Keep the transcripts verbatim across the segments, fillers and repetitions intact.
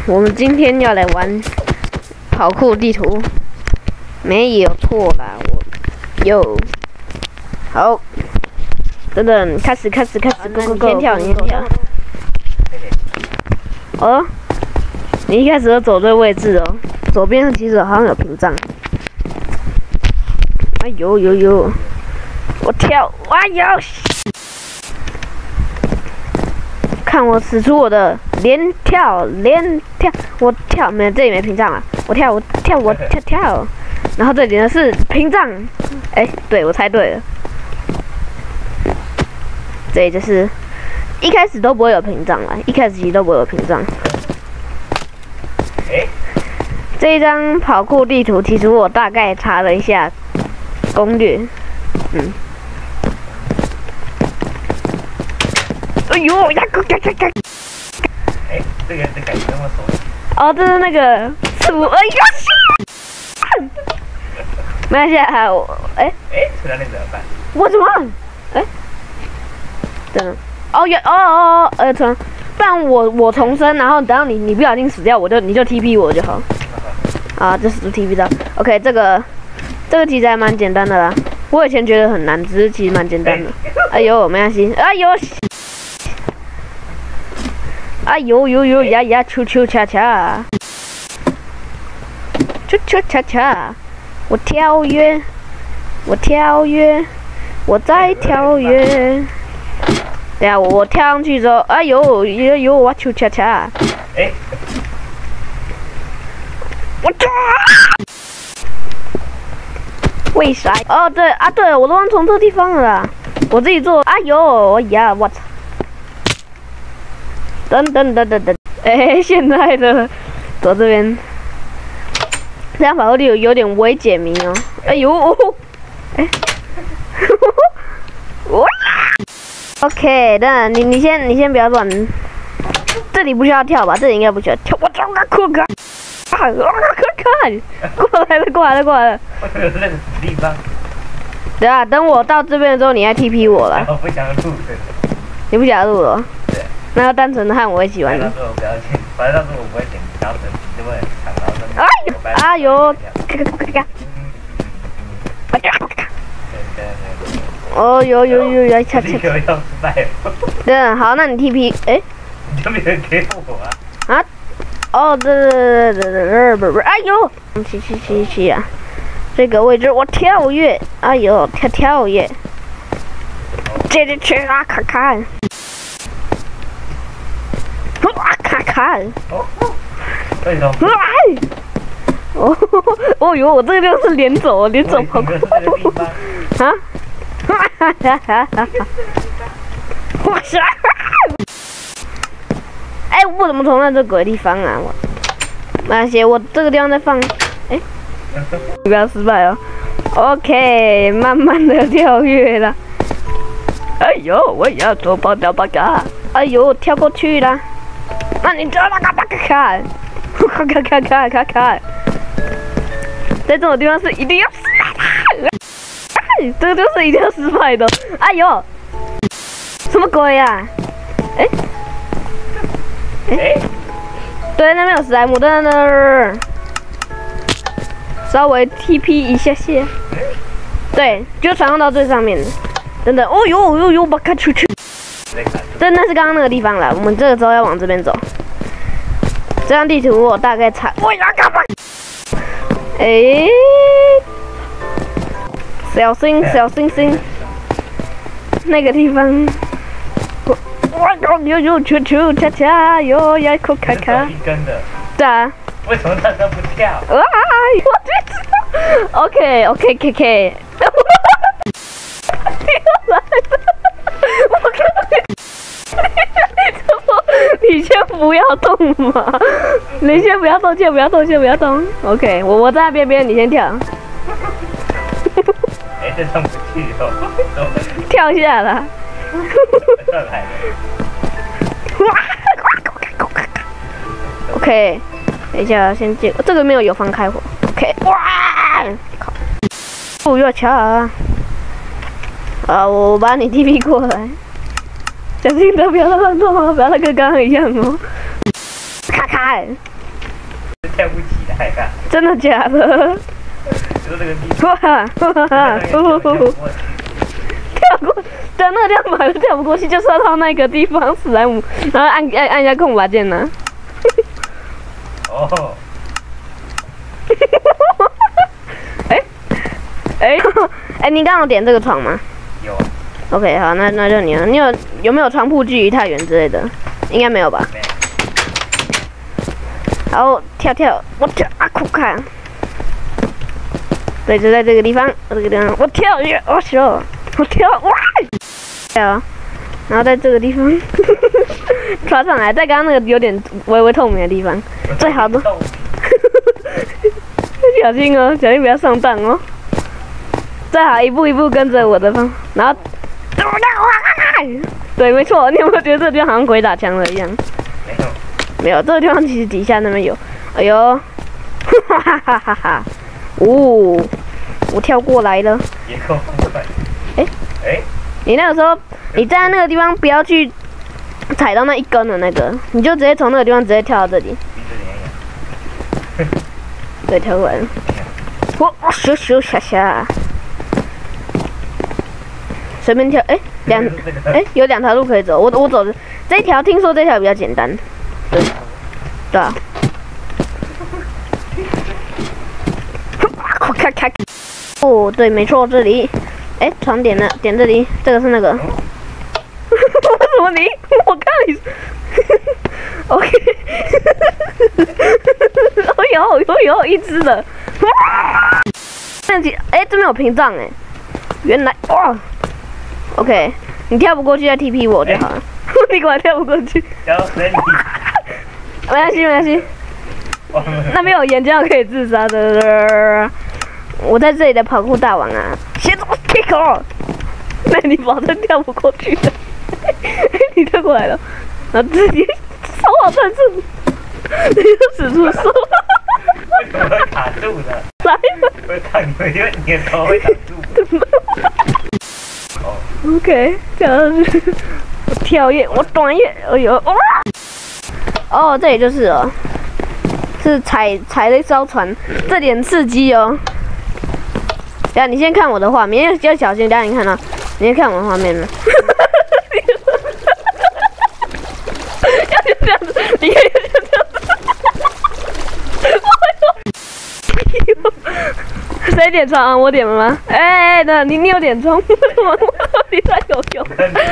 我们今天要来玩跑酷地图，没有错啦，我有。好，等等，开始，开始，开始 ，Go Go Go！ 先跳，你先跳。哦，你一开始就走对位置哦，左边其实好像有屏障。哎呦呦呦！我跳，哎呦！看我使出我的连跳连跳，我跳没这里没屏障啊！我跳我跳我跳跳，然后这里呢是屏障，哎、欸，对我猜对了，这里就是一开始都不会有屏障啦，一开始其实都不会有屏障。哎，这一张跑酷地图其实我大概查了一下攻略，嗯。哎呦呀！嘎嘎嘎！哎，这个这感觉那么熟悉。哦，这是那个鼠，哎呀！没关系啊，我哎哎，出来那怎么办？我怎么？哎，等，哦有哦哦呃重，不然我我重生，然后等到你你不小心死掉，我就你就 T P 我就好。啊，这是 T P 到 ，OK， 这个这个其实还蛮简单的啦。我以前觉得很难，只是其实蛮简单的。哎呦，没关系，哎呦。哎呦呦呦呀呀，啾啾恰恰，啾啾恰恰，我跳跃，我跳跃，我在跳跃。等下我我跳上去之后，哎呦呦呦，我啾恰恰。哎，我抓！为啥？哦对啊对，我都忘从这地方了啦，我自己做。哎呦，哎呀，我操！等等等等等，哎、欸，现在的走这边，这样跑过去有有点微解谜哦。哎呦，哎、欸，哇 ，OK， 等你你先你先不要乱，这里不需要跳吧？这里应该不需要跳。我操，我酷哥，啊，我靠，过来了过来了过来了。我有那个地方。对啊，等我到这边的时候，你还 T P 我了。我不想录的。你不想录了？对。那要单纯的和我一起玩。到时候我不要剪，反正到时候我不会剪调整，就会长然后真的。哎呦！哎呦！咔咔咔咔！哎呀！哦呦呦呦呦！恰恰。又要失败了。对，好，那你 T P， 哎。你就没人给我啊？啊？哦，对对对对对对，不不，哎呦！七七七七啊！这个位置我跳跃，哎呦，跳跳跃。这这去啊！看看。哇！看看，哦，为什么？哦，哦呦，我这个地方是连走，连走跑酷。啊？哈哈哈哈哈！哇塞！哎，我怎么从那这鬼地方啊？我，没关系，我这个地方再放。哎，不要失败哦。OK， 慢慢的跳跃了。哎呦，我也要做跑跳吧嘎！哎呦，跳过去了。那你这那个那个看，看看看看看看，在这种地方是一定要失败的，哎，这个就是一定要失败的。哎呦，什么鬼呀、啊？哎，哎，对，那边有史莱姆，等等，稍微 T P 一下下，对，就传送到最上面，等等，哦呦呦呦，把它出去。这那是刚刚那个地方了，我们这个时候要往这边走。这张地图我大概查，我要干嘛？哎、欸，小心小心心，那个地方，我我有有有球球恰恰有呀口卡卡。一根的。对啊。为什么他都不跳？啊！我知道。OK OK K K。又来了。我靠！你先不要动嘛，你先不要动，先不要动，先不要动。OK， 我我在那边边，你先跳。哎，这上不去哦。跳下来。上来了。OK， 等一下，先接，这个没有油方开火。OK， 哇！靠！不要抢啊！啊，我把你 T P 过来。小心的，不要乱动哦，不要跟刚刚一样哦。咔咔， 跳不起来呀、啊！ 真的假的？ 就这个地方。 哇！跳过，对，那个地方本来就跳不过去，就是要到那个地方史莱姆，然后按按按一下空把键呢。 哦。 哎哎哎，你刚刚有点这个床吗？ 有。 OK， 好，那那就你了。你有有没有床铺距离太远之类的？应该没有吧？ 没有。 然后跳跳，我跳啊，酷看。对，就在这个地方，这个地方，我跳跃，我跳，我跳，哇！跳，然后在这个地方抓上来，在刚刚那个有点微微透明的地方，最好的。小心哦，小心不要上当哦。最好一步一步跟着我的方，然后，对，没错，你有没有觉得这个地方好像鬼打墙了一样？ 没有， 没有，这个地方其实底下那边有。哎呦，哈哈哈哈哈！哦，我跳过来了。 也够快。 哎哎，你那个时候你站在那个地方，不要去踩到那一根的那个，你就直接从那个地方直接跳到这里。对，跳过来了。我我咻咻下下，随便跳。哎，两哎有两条路可以走，我我走的这一条，听说这条比较简单。对，对啊。咔咔！哦，对，没错，这里。哎，床点了，点这里，这个是那个。为什么你？我看你。OK。哦呦呦呦，一只的。哇！那几哎，这边有屏障哎。原来哇。OK， 你跳不过去再 T P 我就好了。你果然跳不过去。 然后等你。 没关系，没关系。那边有岩浆可以自杀的。我在这里的跑酷大王啊！先怎么 kick off？ 那你保证跳不过去的。你跳过来了，然后自己手好穿刺，你就使出手。 为什么会卡住呢？ 来， 会卡，因为你的头会挡住。哦 OK， 这样子，我跳跃，我短跃，哎呦，哇！哦，这里就是哦，是踩踩了一艘船，这点刺激哦。等下你先看我的画面，要小心。等下你看到，你先看我的画面了。要就这样子，你看就这样子。谁点床啊？我点了吗？哎、欸，那你你有点床？为什么你在游泳？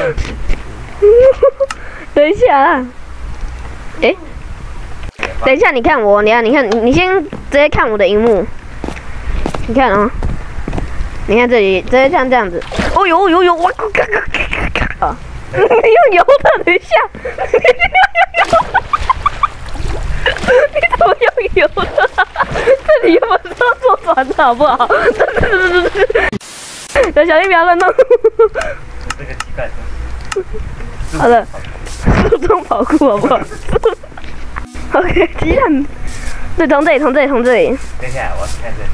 等一下啊！哎、欸，等一下，你看我，你看，你看，你先直接看我的荧幕。你看啊、哦，你看这里，直接像这样子。哦呦呦呦，我靠！咔咔咔咔咔！你用游的，等一下，你怎么用游的？这里原本是要坐船的好不好？等小心不要乱弄。 这个膝盖。 好了，注重跑酷好不好？OK， 鸡蛋。对，从这里，从这里，从这里。 等一下，我看这。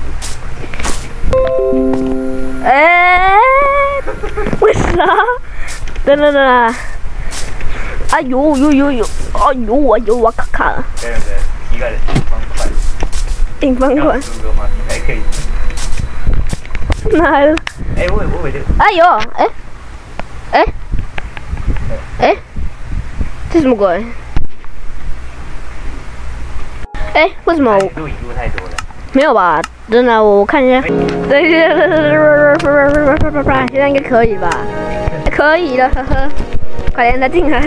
哎、欸，为啥？等等等，哎呦呦呦呦，哎呦我呦我卡卡了。 对对对，膝盖的硬方块。 硬方块。 十个吗？你还可以。 哪来的？ 哎，我我我这个。 哎呦，哎，哎，哎，这什么鬼？哎，为什么？ 录影录太多了。 没有吧？真的，我看一下。对，现在应该可以吧？可以了，呵呵。快点，再进来。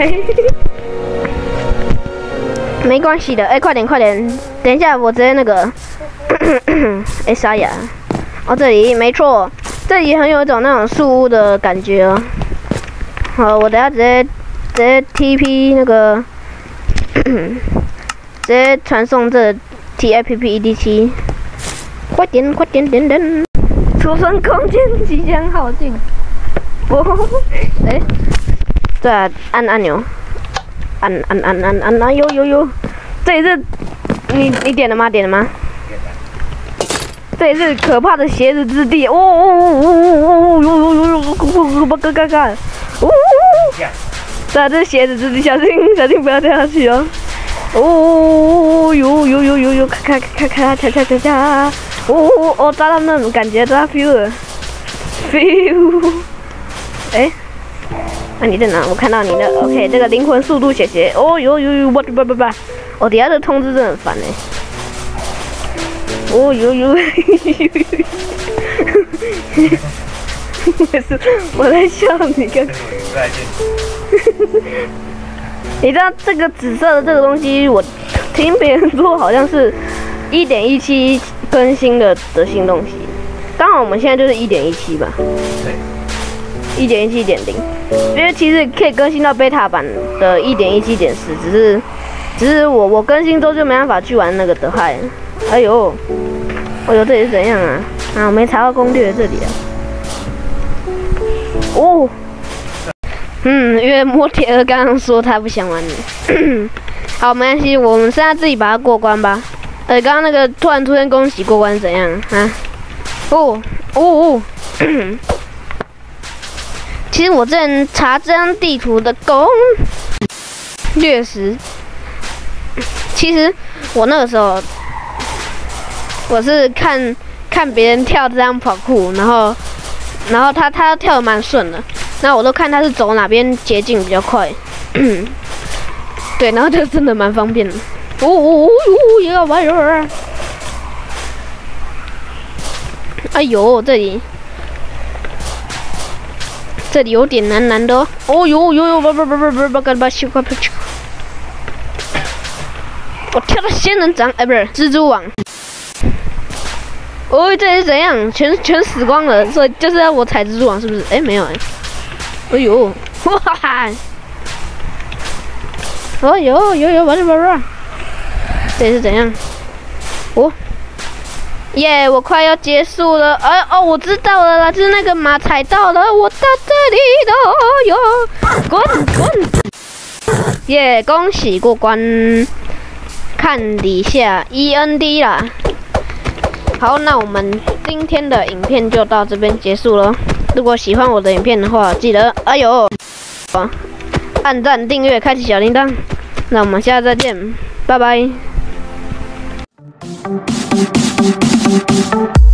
没关系的，哎、欸，快点，快点。等一下，我直接那个。哎、欸，沙哑。哦，这里没错，这里很有一种那种树屋的感觉哦。好，我等下直接直接 T P 那个，直接传送这 T A P P E D 七。快点，快点点点！储存空间即将耗尽。哦，哎、欸，对啊，按按钮，按按按按按按，有有有，这里是，你你点了吗？点了吗？ 点了。 这里是可怕的鞋子之地。哦哦哦哦哦哦哦哦！不嘎嘎嘎！哦！对啊，这是鞋子之地，小心小心不要掉下去哦。哦呦呦呦呦呦，咔咔咔咔咔咔咔咔！哦哦哦，抓到那种感觉，抓到 feel 了 ，feel。哎，那你在哪？我看到你的 ，OK， 这个灵魂速度写写。哦呦呦呦，不不不不，哦，底下的通知真的很烦哎。哦呦呦，我是我在笑你跟。你知道这个紫色的这个东西，我听别人说好像是一点一七更新的的新东西，刚好我们现在就是一点一七吧。 对。 一点一七点零，因为其实可以更新到贝塔版的一点一七点十，只是只是我我更新之后就没办法去玩那个德亥。哎呦，哎呦，这里是怎样啊？啊，我没查到攻略这里啊。哦。嗯，因为摩铁儿刚刚说他不想玩了。好，没关系，我们现在自己把它过关吧。呃，刚刚那个突然出现恭喜过关怎样啊？哦哦哦！其实我之前查这张地图的攻略时，其实我那个时候我是看看别人跳这张跑酷，然后然后他他跳得蛮顺的。那我都看他是走哪边捷径比较快，对，然后就真的蛮方便的。哦哦哦哟，一个玩意儿！哎呦，这里这里有点难难的哦。哦呦呦呦，不不不不不不，干吧去快去！我跳到仙人掌，哎，不是蜘蛛网。哦，这是怎样？全全死光了，所以就是要我踩蜘蛛网，是不是？哎，没有哎。哎呦，哇哈！哦呦呦呦，玩玩玩！这是怎样？哦，耶！我快要结束了。哎哦，我知道了啦，就是那个马踩到了，我到这里了哟！滚滚！耶，恭喜过关！看底下 E N D 啦。好，那我们今天的影片就到这边结束了。如果喜欢我的影片的话，记得哎呦，按赞、订阅、开启小铃铛。那我们下次再见，拜拜。